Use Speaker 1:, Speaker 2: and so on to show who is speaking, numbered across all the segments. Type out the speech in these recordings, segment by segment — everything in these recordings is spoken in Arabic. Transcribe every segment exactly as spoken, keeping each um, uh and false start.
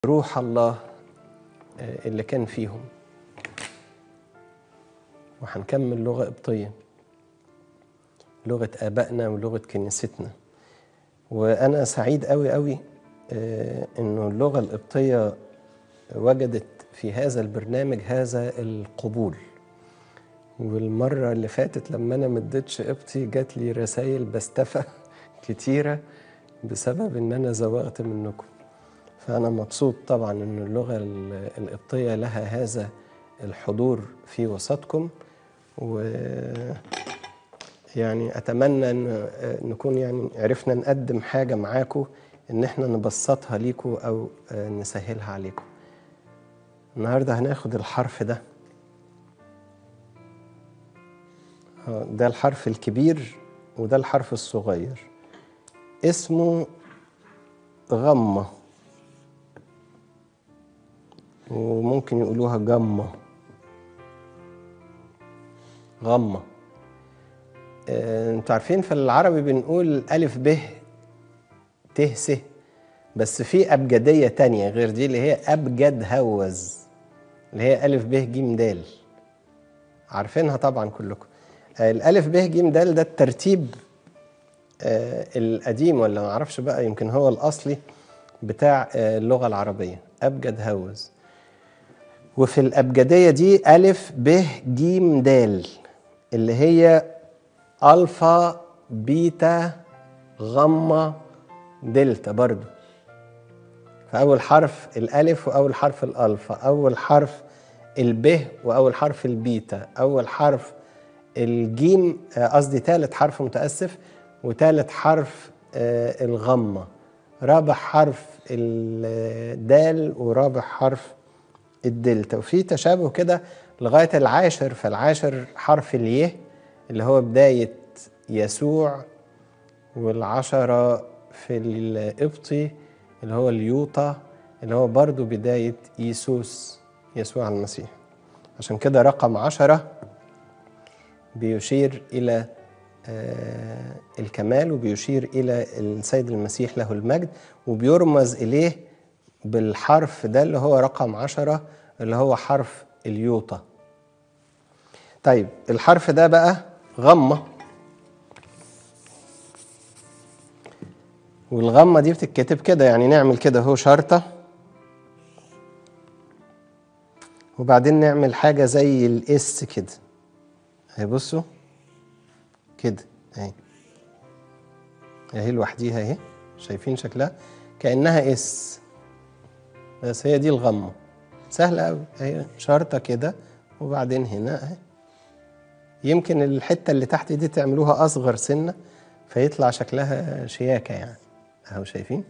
Speaker 1: روح الله اللي كان فيهم. وهنكمل لغة قبطية، لغة آبائنا ولغة كنيستنا. وأنا سعيد قوي قوي إنه اللغة القبطية وجدت في هذا البرنامج هذا القبول. والمرة اللي فاتت لما أنا مدتش قبطي جات لي رسائل بستفة كتيرة بسبب إن أنا زوغت منكم. فأنا مبسوط طبعا إن اللغة القبطية لها هذا الحضور في وسطكم، و يعني أتمنى إن نكون يعني عرفنا نقدم حاجة معاكم إن إحنا نبسطها ليكم أو نسهلها عليكم. النهاردة هناخد الحرف ده، ده الحرف الكبير وده الحرف الصغير، اسمه غمة، وممكن يقولوها جمة. غمة. اه انتوا عارفين في العربي بنقول ألف ب ت س، بس في أبجدية تانية غير دي اللي هي أبجد هوز، اللي هي ألف ب ج د. عارفينها طبعا كلكم. اه الألف ب ج د ده الترتيب اه القديم، ولا ما اعرفش بقى، يمكن هو الأصلي بتاع اه اللغة العربية، أبجد هوز. وفي الأبجدية دي ألف ب ج د اللي هي ألفا بيتا غمة دلتا برضو. فأول حرف الألف وأول حرف الألفا، أول حرف الب وأول حرف البيتا، أول حرف الجيم، قصدي ثالث حرف متأسف، وثالث حرف الغمة، رابع حرف الدال ورابع حرف الدلتا. وفي تشابه كده لغاية العاشر، فالعاشر حرف اليه اللي هو بداية يسوع، والعشرة في القبطي اللي هو اليوطا اللي هو برضو بداية يسوس، يسوع المسيح. عشان كده رقم عشرة بيشير إلى آه الكمال، وبيشير إلى السيد المسيح له المجد، وبيرمز إليه بالحرف ده اللي هو رقم عشرة اللي هو حرف اليوطا. طيب الحرف ده بقى غمة، والغمة دي بتتكتب كده، يعني نعمل كده هو شرطة، وبعدين نعمل حاجة زي الاس كده اهي، بصوا كده اهي اهي لوحديها اهي، شايفين شكلها كأنها اس، بس هي دي الغمة. سهلة قوي اهي، شرطة كده وبعدين هنا اهي. يمكن الحتة اللي تحت دي تعملوها أصغر سنة فيطلع شكلها شياكة يعني اهو، شايفين؟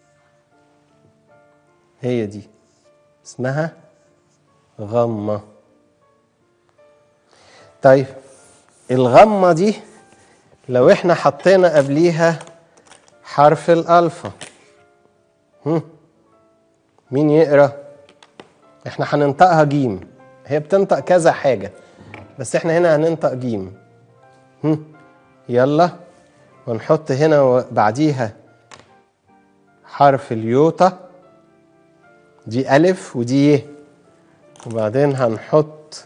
Speaker 1: هي دي اسمها غمة. طيب الغمة دي لو احنا حطينا قبليها حرف الألفا، هم مين يقرأ؟ احنا هننطقها جيم، هي بتنطق كذا حاجة بس احنا هنا هننطق جيم. هم يلا، ونحط هنا بعديها حرف اليوتا، دي ألف ودي ي، وبعدين هنحط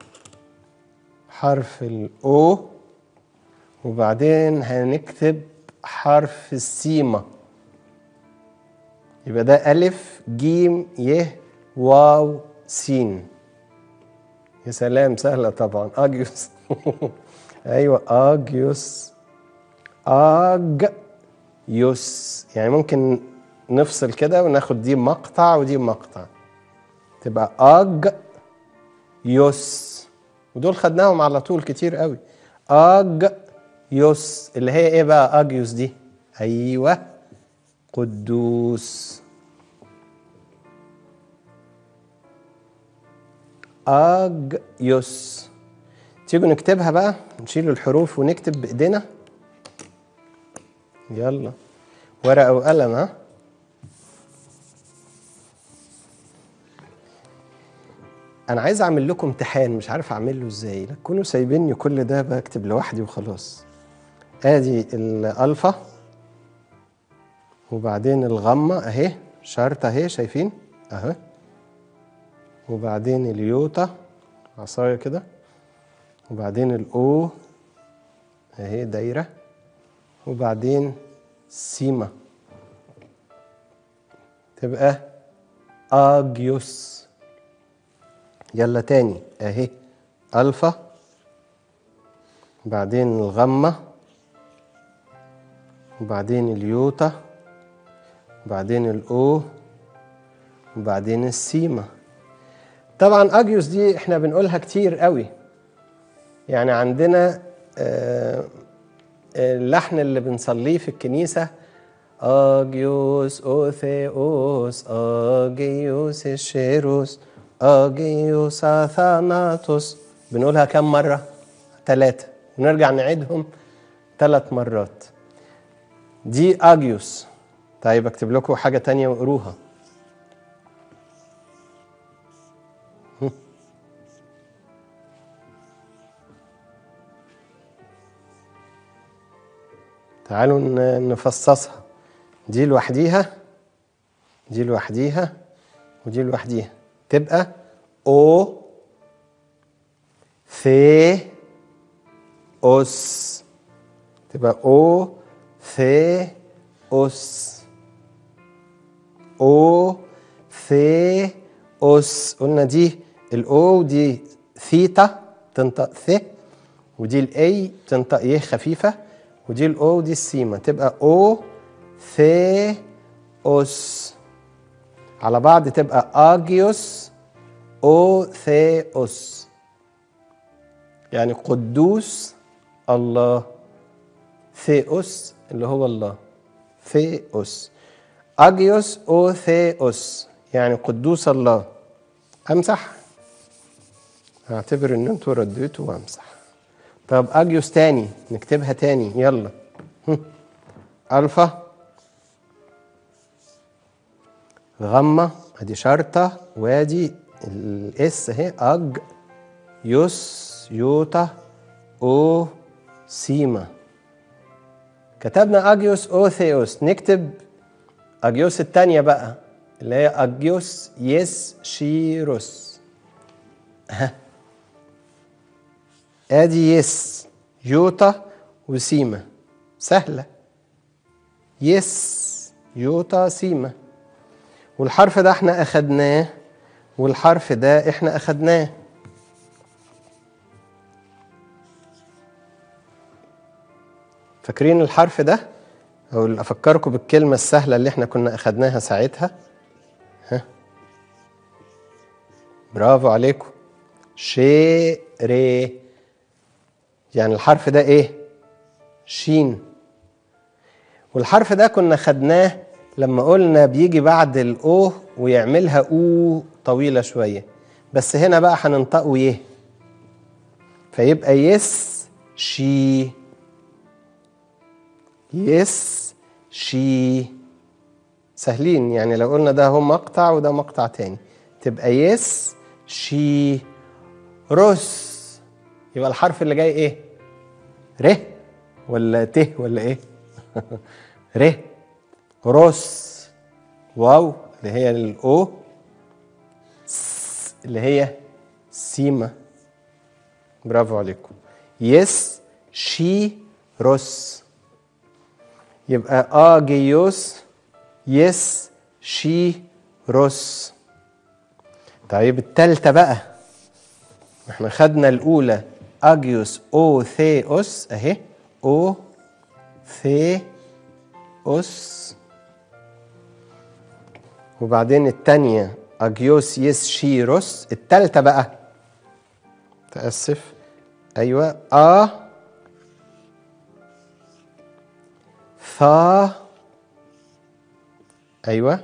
Speaker 1: حرف الأو، وبعدين هنكتب حرف السيمة، يبقى ده ألف جيم ي واو سين. يا سلام، سهلة طبعا. أجيوس أيوة أجيوس، أج يوس، يعني ممكن نفصل كده وناخد دي مقطع ودي مقطع تبقى أج يوس، ودول خدناهم على طول كتير قوي. أج يوس اللي هي ايه بقى أجيوس دي؟ أيوة قدوس. أجيوس. تيجوا نكتبها بقى، نشيل الحروف ونكتب بإيدينا. يلا ورقة وقلم. ها أنا عايز أعمل لكم امتحان، مش عارف أعمله إزاي، لا تكونوا سايبيني كل ده بكتب لوحدي وخلاص. آدي الألفا، وبعدين الغمة أهي، شرطة أهي، شايفين؟ اهي، وبعدين اليوتا عصايه كده، وبعدين الاو اهي دايره، وبعدين سيما تبقى اجيوس. يلا تاني اهي، الفا، بعدين الغمة، وبعدين اليوتا، وبعدين الاو، وبعدين السيما. طبعا اجيوس دي احنا بنقولها كتير قوي، يعني عندنا اللحن اللي بنصليه في الكنيسة اجيوس اوثيوس اجيوس الشيروس اجيوس اثاناتوس، بنقولها كم مرة؟ ثلاثة، ونرجع نعيدهم ثلاث مرات. دي اجيوس. طيب اكتب لكم حاجة تانية وقروها. تعالوا نفصصها. دي لوحديها، دي لوحديها، ودي لوحديها، تبقى او ثي اوس، تبقى او ثي اوس، او ثي اوس. قلنا دي الاو دي ثيتا تنطق ث، ودي الاي تنطق يه خفيفه، ودي الاو دي السيما، تبقى او ثي اوس. على بعض تبقى اجيوس او ثيوس، يعني قدوس الله. ثيوس اللي هو الله، ثيوس. اجيوس او ثيوس يعني قدوس الله. امسح، هعتبر ان انتوا رديتوا وامسح. طب اجيوس تاني، نكتبها تاني، يلا. الفا، غمة، ادي شرطة، وادي الاس اهي، اج يوس يوتا او سيما. كتبنا اجيوس او ثيوس، نكتب اجيوس التانية بقى اللي هي اجيوس يس شيروس. ها، ادي يس يوتا وسيما، سهلة. يس يوتا سيما، والحرف ده احنا اخدناه، والحرف ده احنا اخدناه. فاكرين الحرف ده؟ او افكركم بالكلمة السهلة اللي احنا كنا اخدناها ساعتها. ها، برافو عليكم، شيري. يعني الحرف ده ايه؟ شين. والحرف ده كنا خدناه لما قلنا بيجي بعد الاو ويعملها او طويلة شوية، بس هنا بقى هننطقه يه، فيبقى يس شي، يس شي. سهلين، يعني لو قلنا ده هو مقطع وده مقطع تاني، تبقى يس شي روس. يبقى الحرف اللي جاي ايه؟ ر ولا ت ولا ايه؟ ر. روس. واو اللي هي الاو، س اللي هي سيما. برافو عليكم. يس شي روس. يبقى اجيوس يس شي روس. طيب التالتة بقى، احنا خدنا الاولى اجيوس او ثيوس اهي، او ثيوس، وبعدين التانية اجيوس يس شيروس. التالتة بقى، تأسف، ايوه، ا ثا، ايوه،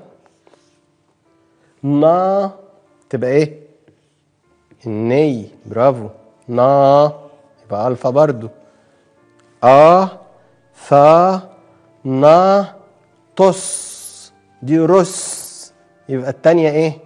Speaker 1: نا، تبقى ايه؟ الني. برافو، نا يبقى الفا برضو. ا ثا نا توس، دي روس، يبقى التانية ايه؟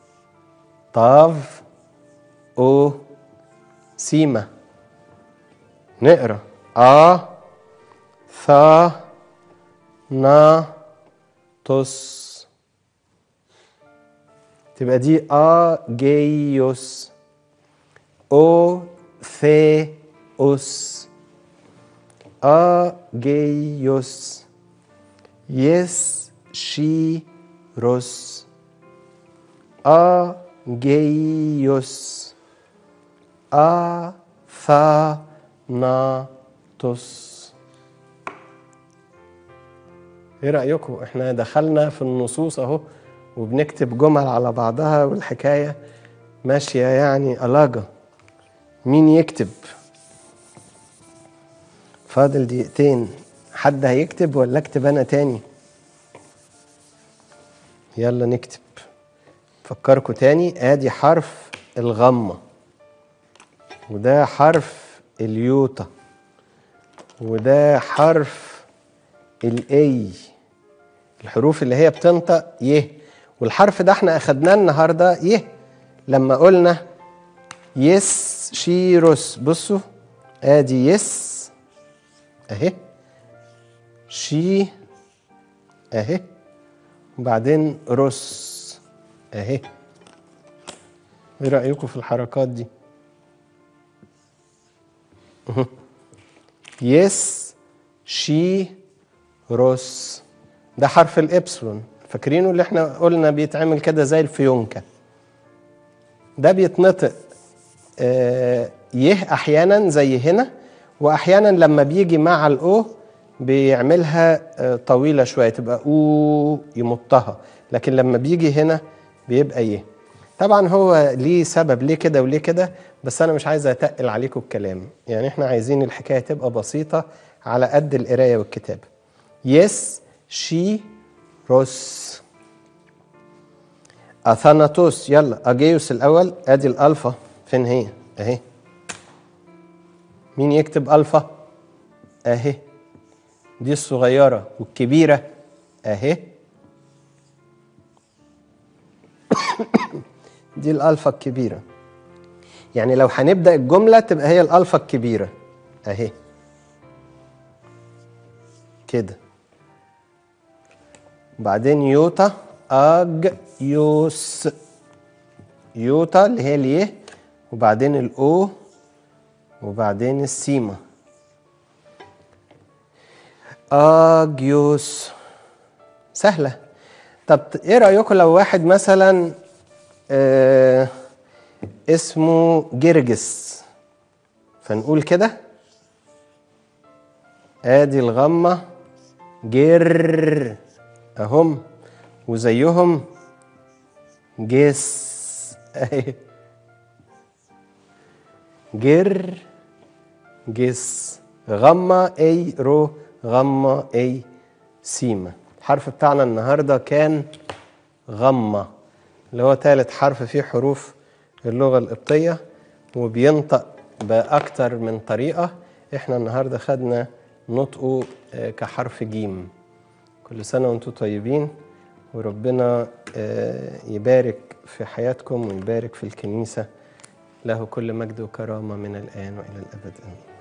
Speaker 1: طاف او سيما. نقرا ا ثا نا توس. تبقى دي أجيوس، أوثيوس، أجيوس، يسشيروس، أجيوس، أثاناتوس. ايه رأيكم؟ احنا دخلنا في النصوص اهو وبنكتب جمل على بعضها والحكاية ماشية يعني ألاجة. مين يكتب؟ فاضل دقيقتين، حد هيكتب ولا اكتب انا تاني؟ يلا نكتب. فكركم تاني، ادي حرف الغمة، وده حرف اليوتا، وده حرف الاي، الحروف اللي هي بتنطق يه. والحرف ده احنا اخدناه النهارده يه لما قلنا يس شيروس. بصوا ادي يس اهي، شي اهي، وبعدين روس اهي. ايه رأيكم في الحركات دي؟ يس شي روس، ده حرف الإبسلون. فاكرينه اللي احنا قلنا بيتعمل كده زي الفيونكة؟ ده بيتنطق آه يه أحيانا زي هنا، وأحيانا لما بيجي مع الأو بيعملها آه طويلة شوية تبقى أو يمطها، لكن لما بيجي هنا بيبقى يه. طبعا هو ليه سبب ليه كده وليه كده، بس أنا مش عايز أتقل عليكم الكلام، يعني احنا عايزين الحكاية تبقى بسيطة على قد القراية والكتابة. يس شي روس، أثاناتوس. يلا أجيوس الأول، أدي الألفا فين هي؟ أهي. مين يكتب ألفا؟ أهي، دي الصغيرة، والكبيرة أهي. دي الألفا الكبيرة، يعني لو هنبدأ الجملة تبقى هي الألفا الكبيرة أهي كده. بعدين يوتا، أج يوس، يوتا اللي هي اليه، وبعدين الأو، وبعدين السيما، أجيوس. سهلة. طب ايه رأيكم لو واحد مثلا آه اسمه جرجس، فنقول كده ادي الغمة جر اهم، وزيهم جس اهي، جر جس، غمة اي رو، غمة اي سيما. الحرف بتاعنا النهاردة كان غمة، اللي هو ثالث حرف فيه حروف اللغة القبطية، وبينطق بأكتر من طريقة. احنا النهاردة خدنا نطقه كحرف جيم. كل سنة وانتم طيبين، وربنا يبارك في حياتكم ويبارك في الكنيسة. له كل مجد وكرامة من الآن وإلى الأبد آمين.